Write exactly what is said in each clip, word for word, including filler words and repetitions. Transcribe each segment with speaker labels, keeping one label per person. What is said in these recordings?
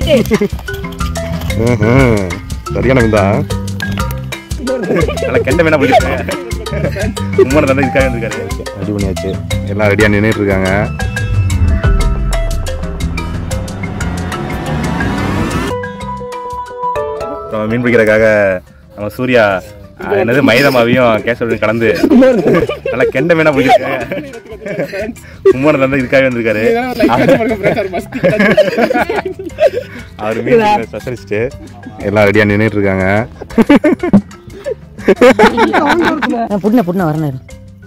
Speaker 1: சரியான மீன் தான். கெண்ட மீனா பிடிச்சிருக்காங்க. உம்மனை தான் இதுக்காக இருக்காரு. ரெடி பண்ணியாச்சு, எல்லாம் ரெடியாக நின்றுட்டு இருக்காங்க. மீன் பிடிக்கிறதுக்காக நம்ம சூர்யா என்னது மைதமாவையும் கேசவரையும் கலந்து நல்லா கெண்ட மீனா பிடிச்சிருக்காங்க. உம்மனை தான் இதுக்காக வந்திருக்காரு. அவர் மீன் ஸ்பெஷலிஸ்ட்டு, எல்லாம் ரெடியாக நின்றுட்டு இருக்காங்க.
Speaker 2: புண்ண புண்ண வரணும்.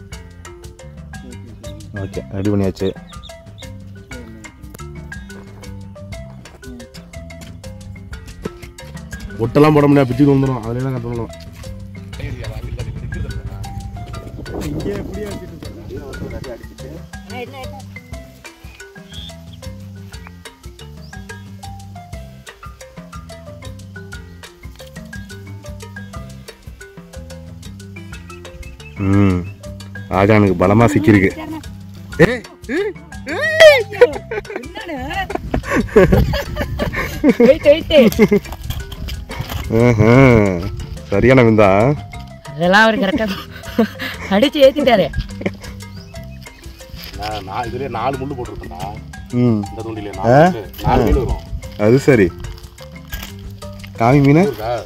Speaker 1: ஓகே, ரெடி பண்ணியாச்சு. ஒட்டெல்லாம் போட முடியாது, பிச்சுக்கு வந்துடும். அதுலாம் கட்டணும். ம், ராஜானுக்கு பலமா சிக்கிருக்கு. சரியான மீன் தான்.
Speaker 2: அதெல்லாம் அவர் கரெக்டா அடிச்சு ஏத்திட்டாரு.
Speaker 1: நாலு முள்ளு போட்டுருக்கா. அது சரி. காமி மீன்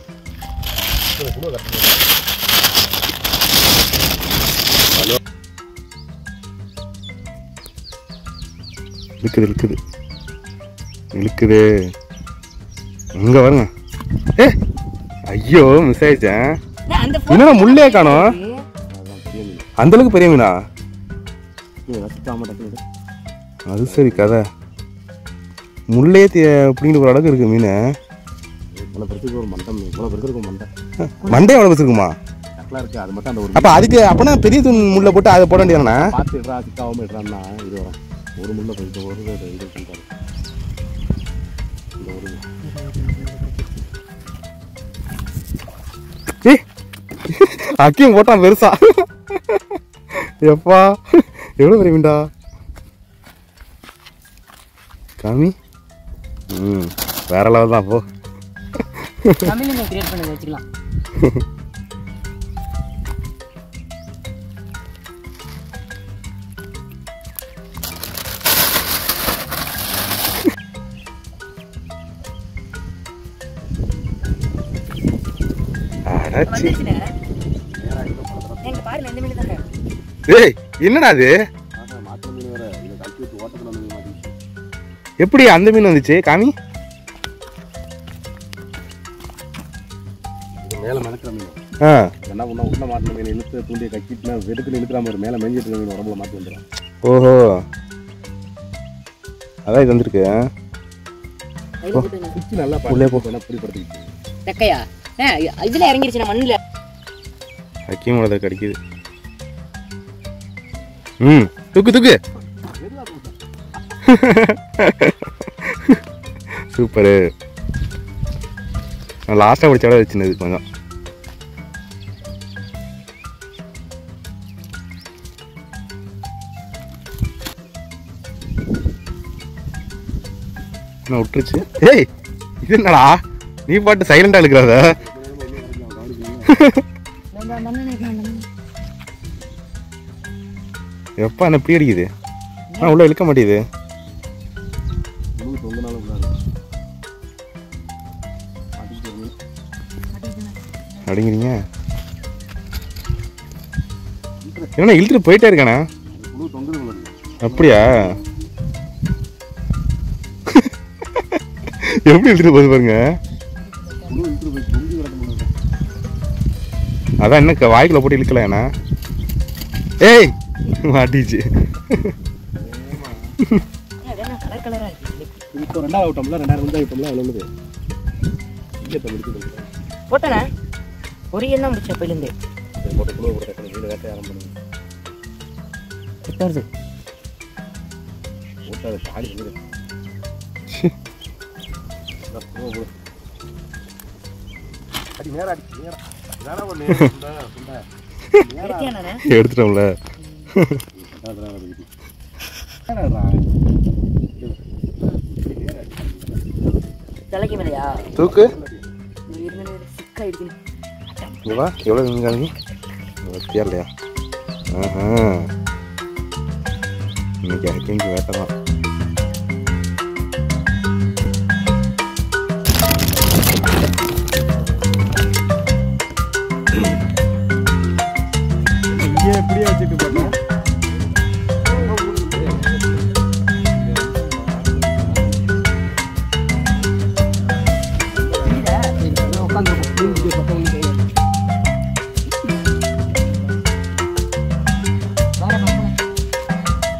Speaker 1: இழுக்குது இழுக்குது இழுக்குது. இங்க வருங்க. ஏ ஐயோ, மிஸ் ஆயிடுச்சேன். என்னடா முள்ளே காணோம். அந்த அளவுக்கு பெரிய மீனா? அது சரி கதை. முள்ளே பிடிங்கிட்டு ஒரு அளவுக்கு இருக்கு மீன். மண்டே எவ்வளோ பெருசு இருக்குமா? அப்ப அதுக்கு அப்பனா பெரிய தூண் முள்ள போட்டு அதை போட வேண்டியதானே? ஒரு முள்ள போயிட்டு ஒரு இது பண்ணுறாரு. அக்கியும் போட்டான் பெருசா. எப்பா எவ்வளோ பெரிய மீன்டா. காமி ம் வேற லெவல் தான். அப்போ
Speaker 2: கிரியேட் பண்ணி வச்சுக்கலாம்.
Speaker 1: என்னடா அது? எப்படி அந்த மீன் வந்துச்சு? காமி மேல மணக்கிற மீன். என்ன பண்ணா உள்ள மாட்டின மீன் இழுத்து தூண்டியை கக்கிட்டுனா வெடுக்குன்னு இழுக்கிற மாதிரி மேல மெஞ்சிட்டு இருக்க மீன் உடம்புல மாற்றி வந்துடும். ஓஹோ, அதான் இது வந்துருக்கு. நல்லா உள்ளே போட்டு புடிப்படுத்திக்கிட்டு
Speaker 2: இதுல இறங்கிருச்சு மண்ணுல.
Speaker 1: அக்கியம் உலக கடிக்குது. ம் தூக்கு தூக்கு. சூப்பரு. நான் லாஸ்ட்டாக பிடிச்ச விட வச்சுனது கொஞ்சம். நான் விட்டுருச்சு. ஏய் இது என்னடா நீ பாட்டு சைலண்டா இருக்கிறத? எப்பா என்ன இப்படி அடிக்குது? ஆ உள்ள இழுக்க மாட்டேங்குது. அடிங்கிறீங்க என்ன இழுத்துட்டு போயிட்டே இருக்கானே? அப்படியா? எப்படி இழுத்துட்டு போகுது பாருங்க. அதான் என்ன வாய்க்குள்ள போட்டு இழுக்கல என்ன? ஏய் மாட்டிச்சு.
Speaker 2: போட்டேண்ணே ஒரு எண்ணம் முடிச்ச போயிலிருந்து வருது.
Speaker 1: எடுத்துட்டோம்ல.
Speaker 2: தலைக்கு மேலையா
Speaker 3: தூக்கு
Speaker 2: சிக்கா இருக்கு
Speaker 3: இங்கே வா எவ்வளோ மீன் வத்தியா இல்லையா ஆஹா இன்னைக்கு அரைக்கஞ்சி வேட்டை தான் இங்கே எப்படியே வச்சுட்டு போட்டோம்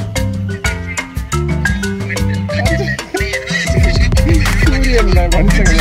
Speaker 3: மனுஷங்க